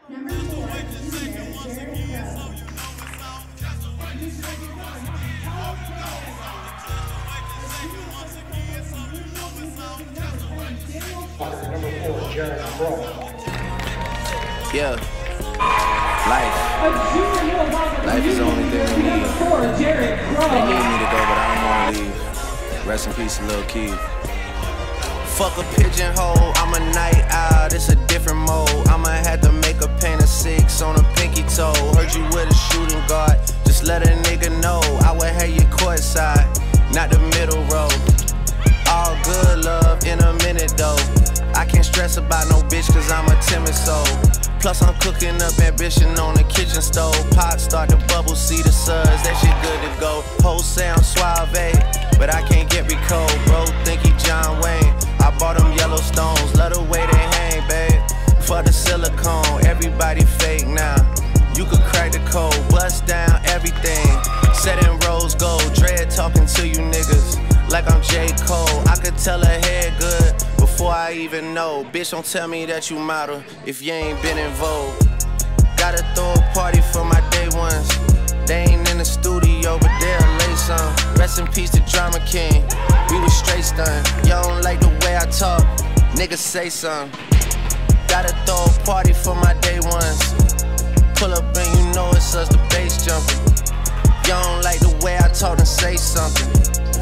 Number 4, Jared Crow. Number 4, Jared Crow. Yeah. Life is the only thing we need. They need me to go, but I don't want to leave. Rest in peace, Lil Keith. Fuck a pigeonhole, I'm a night owl, it's a different mode. I'ma have to make a paint of 6 on a pinky toe. Heard you with a shooting guard, just let a nigga know. I would have you courtside, not the middle row. All good love in a minute though. I can't stress about no bitch cause I'm a timid soul. Plus I'm cooking up ambition on the kitchen stove. Pot start to bubble, see the suds, that shit good to go. Whole sound suave, but I can't get recalled. Bro, think he John Wayne. I bought them Yellowstones, love the way they hang, babe. For the silicone, everybody fake now. You could crack the code, bust down everything. Set in rose gold, dread talking to you niggas like I'm J. Cole. I could tell her head good before I even know. Bitch, don't tell me that you model if you ain't been in vogue. Gotta throw a party for my day ones. They ain't in the studio, but they'll lay some. Rest in peace to Drama King. We was straight stunned. Y'all don't like the way I talk, niggas say something. Gotta throw a party for my day ones. Pull up and you know it's us, the bass jumping. Y'all don't like the way I talk, then say something.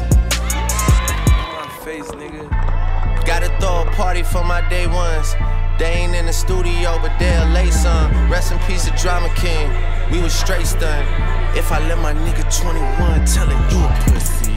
My face, nigga. Gotta throw a party for my day ones. They ain't in the studio, but they'll lay some. Rest in peace to Drama King. We was straight stunned. If I let my nigga 21 tell it, you a pussy.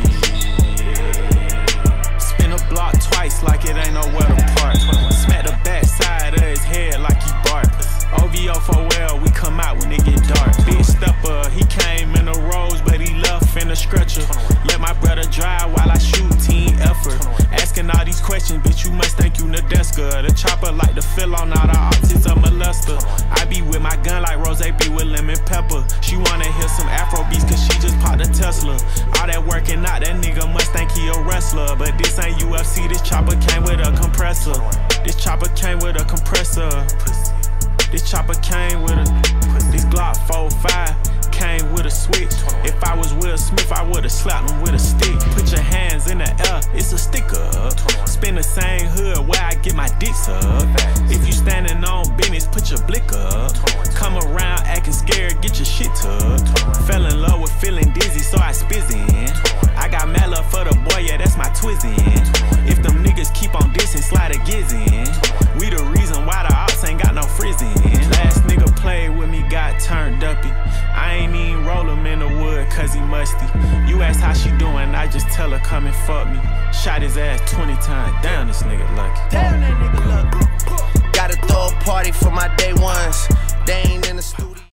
Spin a block twice like it ain't nowhere to park. Smack the back side of his head like he bark. OVO for well, we come out when it get dark. Big stepper, he came in a rose, but he left in a stretcher. Let my brother drive while I shoot, team effort. Asking all these questions, bitch, you must think you Nadeska. The chopper like to fill on all the optics of molester. I be with my gun like Rose be with lemon pepper. She wanna hear some Afro beats cause she just popped a Tesla. All that working out, that nigga must think he a wrestler. But this ain't UFC, this chopper came with a compressor. This chopper came with a compressor. This chopper came with a, this Glock 4.5 came with a switch. If I was Will Smith, I would've slapped him with a stick. Put your hands in the air, it's a sticker. Spin the same hood where I get my dicks up. If you standing on business, put your blick up. Come around acting scared, get your shit tucked. Fell in love with feeling dizzy, so I spizzin'. I got mad love for the boy, yeah, that's my twizzin'. If them niggas keep on dissing, slide a gizzin'. We the reason why the ops ain't got no frizzin'. Last nigga played with me, got turned uppy. I ain't even roll him in the wood cause he musty. You ask how she doing, I just tell her come and fuck me. Shot his ass 20 times, damn this nigga lucky. Damn that nigga lucky. Gotta throw a party for my day ones. They ain't